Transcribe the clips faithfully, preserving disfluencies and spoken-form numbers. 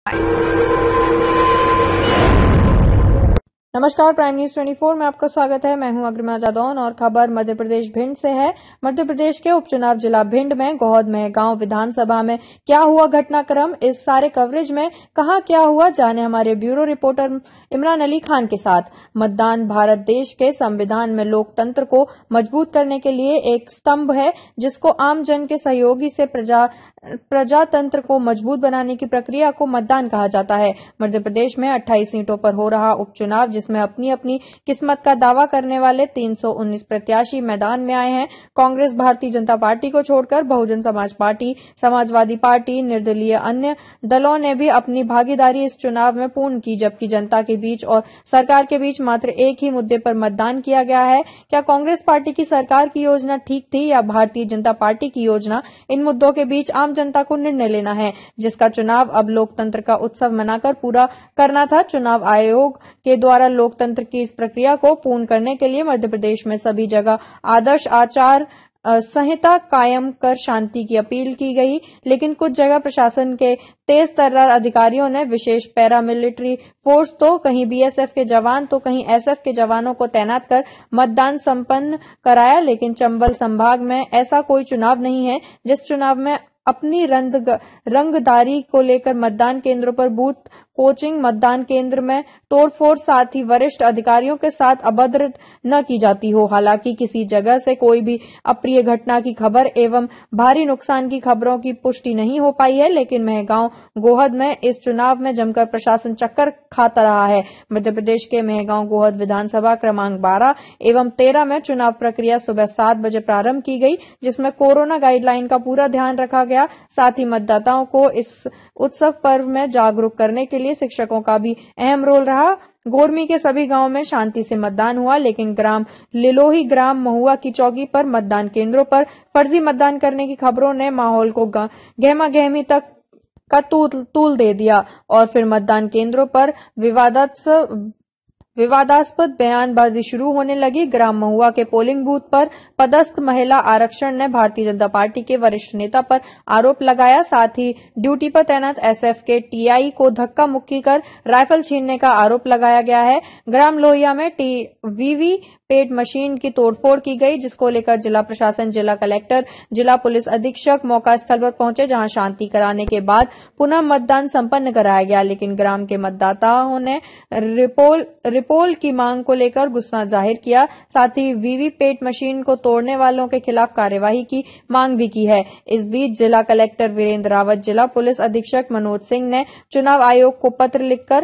नमस्कार, prime news चौबीस में आपका स्वागत है। मैं हूं अग्रिमा जादौन और खबर मध्य प्रदेश भिंड से है। मध्य प्रदेश के उपचुनाव जिला भिंड में गोहद में गांव विधानसभा में क्या हुआ घटनाक्रम, इस सारे कवरेज में कहां क्या हुआ, जाने हमारे ब्यूरो रिपोर्टर इमरान अली खान के साथ। मतदान भारत देश के संविधान में लोकतंत्र को मजबूत करने के लिए एक स्तंभ है, जिसको आम जन के सहयोगी से प्रजा प्रजातंत्र को मजबूत बनाने की प्रक्रिया को मतदान कहा जाता है। मध्य प्रदेश में अट्ठाईस सीटों पर हो रहा उपचुनाव, जिसमें अपनी अपनी किस्मत का दावा करने वाले तीन सौ उन्नीस प्रत्याशी मैदान में आए हैं। कांग्रेस, भारतीय जनता पार्टी को छोड़कर बहुजन समाज पार्टी, समाजवादी पार्टी, निर्दलीय अन्य दलों ने भी अपनी भागीदारी इस चुनाव में पूर्ण की, जबकि जनता के बीच और सरकार के बीच मात्र एक ही मुद्दे पर मतदान किया गया है। क्या कांग्रेस पार्टी की सरकार की योजना ठीक थी या भारतीय जनता पार्टी की योजना? इन मुद्दों के बीच आम जनता को निर्णय लेना है, जिसका चुनाव अब लोकतंत्र का उत्सव मनाकर पूरा करना था। चुनाव आयोग के द्वारा लोकतंत्र की इस प्रक्रिया को पूर्ण करने के लिए मध्य प्रदेश में सभी जगह आदर्श आचार संहिता कायम कर शांति की अपील की गई, लेकिन कुछ जगह प्रशासन के तेज तर्रार अधिकारियों ने विशेष पैरामिलिट्री फोर्स, तो कहीं बीएसएफ के जवान तो कहीं एसएफ के जवानों को तैनात कर मतदान संपन्न कराया। लेकिन चंबल संभाग में ऐसा कोई चुनाव नहीं है जिस चुनाव में अपनी रंग रंगदारी को लेकर मतदान केंद्रों पर बूथ कोचिंग, मतदान केंद्र में तोड़फोड़, साथ ही वरिष्ठ अधिकारियों के साथ अभद्र न की जाती हो। हालांकि किसी जगह से कोई भी अप्रिय घटना की खबर एवं भारी नुकसान की खबरों की पुष्टि नहीं हो पाई है, लेकिन मेहगांव गोहद में इस चुनाव में जमकर प्रशासन चक्कर खाता रहा है। मध्य प्रदेश के मेहगांव गोहद विधानसभा क्रमांक बारह एवं तेरह में चुनाव प्रक्रिया सुबह सात बजे प्रारंभ की गई, जिसमें कोरोना गाइडलाइन का पूरा ध्यान रखा गया। साथ ही मतदाताओं को इस उत्सव पर्व में जागरूक करने के लिए शिक्षकों का भी अहम रोल रहा। गोरमी के सभी गांवों में शांति से मतदान हुआ, लेकिन ग्राम लिलोही, ग्राम महुआ की चौकी पर मतदान केंद्रों पर फर्जी मतदान करने की खबरों ने माहौल को गहमा गहमी तक का तूल तूल दे दिया और फिर मतदान केंद्रों पर विवादास्पद विवादास्पद बयानबाजी शुरू होने लगी। ग्राम महुआ के पोलिंग बूथ पर पदस्थ महिला आरक्षण ने भारतीय जनता पार्टी के वरिष्ठ नेता पर आरोप लगाया। साथ ही ड्यूटी पर तैनात एसएफ के टीआई को धक्का मुक्की कर राइफल छीनने का आरोप लगाया गया है। ग्राम लोहिया में वीवी पेट मशीन की तोड़फोड़ की गई, जिसको लेकर जिला प्रशासन, जिला कलेक्टर, जिला पुलिस अधीक्षक मौका स्थल पर पहुंचे, जहां शांति कराने के बाद पुनः मतदान संपन्न कराया गया। लेकिन ग्राम के मतदाताओं ने रिपोल रिपोल की मांग को लेकर गुस्सा जाहिर किया। साथ ही वीवी पेट मशीन को तोड़ने वालों के खिलाफ कार्यवाही की मांग भी की है। इस बीच जिला कलेक्टर वीरेंद्र रावत, जिला पुलिस अधीक्षक मनोज सिंह ने चुनाव आयोग को पत्र लिखकर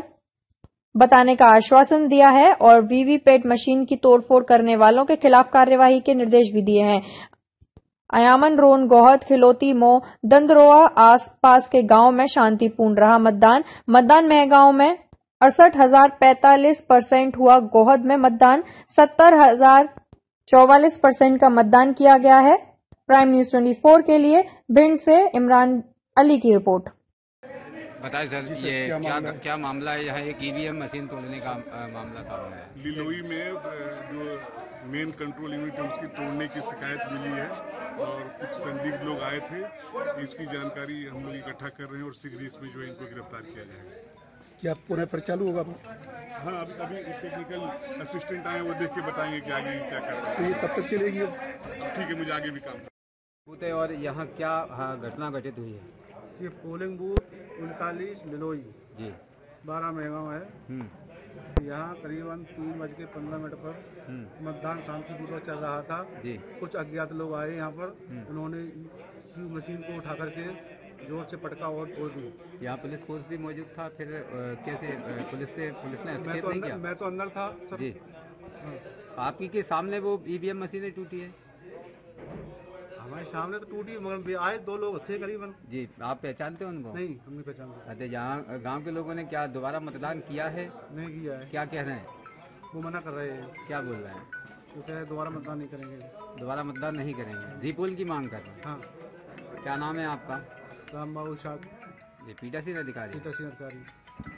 बताने का आश्वासन दिया है और वीवीपैट मशीन की तोड़फोड़ करने वालों के खिलाफ कार्यवाही के निर्देश भी दिए हैं। अयामन, रोन, गोहद, खिलोती, मो, दंदरोआ आसपास के गांव में शांतिपूर्ण रहा मतदान। मतदान मेहगांव में अड़सठ हजार पैंतालीस परसेंट हुआ। गोहद में मतदान सत्तर हजार चौवालीस परसेंट का मतदान किया गया है। प्राइम न्यूज चौबीस के लिए भिंड से इमरान अली की रिपोर्ट। बताइए सर, ये क्या क्या, क्या मामला है? यहाँ एक ईवीएम मशीन तोड़ने का आ, मामला सामने है। लिलोई में जो मेन कंट्रोल यूनिट है उसकी तोड़ने की शिकायत मिली है और कुछ संदिग्ध लोग आए थे। इसकी जानकारी हम लोग इकट्ठा कर रहे हैं और शीघ्र इसमें जो है इनको गिरफ्तार किया जाएगा। क्या पुनः पर चालू होगा? हाँ, अभी अभी टेक्निकल असिस्टेंट आए, वो देख के बताएंगे कि आगे क्या कर रहे हैं। तो ये कब तक चलेगी? ठीक है, मुझे आगे भी काम है। और यहाँ क्या घटना घटित हुई है? ये पोलिंग बूथ उनतालीस लिलोई जी बारह मेहगांव है। यहाँ करीबन तीन बज के पंद्रह मिनट पर मतदान शांतिपूर्वक चल रहा था जी। कुछ अज्ञात लोग आए यहाँ पर, उन्होंने मशीन को उठा करके जोर से पटका और तोड़ दी। यहाँ पुलिस फोर्स भी मौजूद था, फिर कैसे पुलिस से पुलिस ने हस्तक्षेप नहीं किया? मैं तो अंदर था सर जी। आपकी के सामने वो ईवीएम मशीनें टूटी है? हमारे सामने तो टूटी, मगर आए दो लोग थे करीबन जी। आप पहचानते हो उनको? नहीं, हम नहीं पहचानते। अच्छा, यहाँ गांव के लोगों ने क्या दोबारा मतदान किया है? नहीं किया है। क्या कह रहे हैं? वो मना कर रहे हैं। क्या बोल रहे हैं? वो कह रहे दोबारा मतदान नहीं करेंगे। दोबारा मतदान नहीं करेंगे, रिपोल की मांग कर रहे हैं। हाँ। क्या नाम है आपका? राम बाबू शाह जी, पीठासीन अधिकारी। पीठासीन अधिकारी।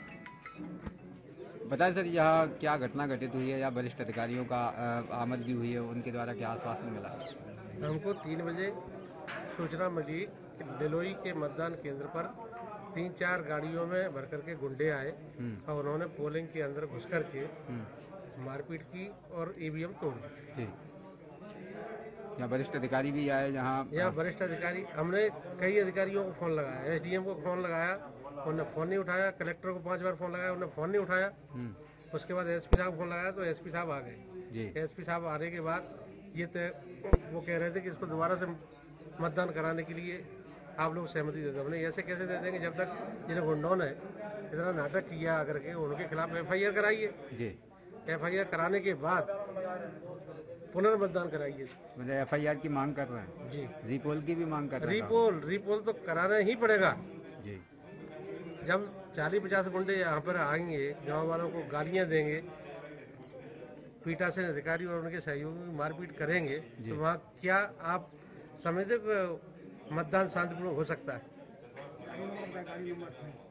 बताएं सर, यहाँ क्या घटना घटित हुई है या वरिष्ठ अधिकारियों का आमदगी हुई है, उनके द्वारा क्या आश्वासन मिला? हमको तीन बजे सूचना मिली कि लिलोई के मतदान केंद्र पर तीन चार गाड़ियों में भर करके गुंडे आए और उन्होंने पोलिंग के अंदर घुस करके मारपीट की और ईवीएम तोड़ दी। यहाँ वरिष्ठ अधिकारी भी आए, जहाँ यहाँ वरिष्ठ अधिकारी, हमने कई अधिकारियों को फोन लगाया, एसडीएम को फोन लगाया, उन्होंने फोन नहीं उठाया, कलेक्टर को पांच बार फोन लगाया, उन्होंने फोन नहीं उठाया। उसके बाद एसपी साहब को फोन लगाया तो एसपी साहब आ गए। एसपी साहब आने के बाद ये तो वो कह रहे थे कि इसको दोबारा से मतदान कराने के लिए आप लोग सहमति दे दो। हमने ऐसे कैसे दे देंगे जब तक जिन्हें गुंडों ने इतना नाटक किया करके उनके खिलाफ एफ आई आर कराइए। एफ आई आर कराने के बाद पुनर्मतदान कराइए। मतलब एफ आई आर की मांग कर रहे हैं जी, रिपोल की भी मांग कर रहे हैं। रिपोल रिपोल तो कराना ही पड़ेगा जी। जब चालीस पचास गुंडे यहाँ पर आएंगे, गाँव वालों को गालियाँ देंगे, पीठासीन अधिकारी और उनके सहयोगी मारपीट करेंगे, तो वहाँ क्या आप समझते मतदान शांतिपूर्ण हो सकता है?